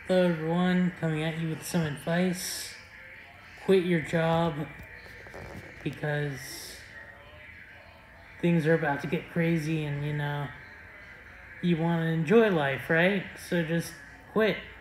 Hello everyone, coming at you with some advice. Quit your job because things are about to get crazy and you want to enjoy life, right? So just quit.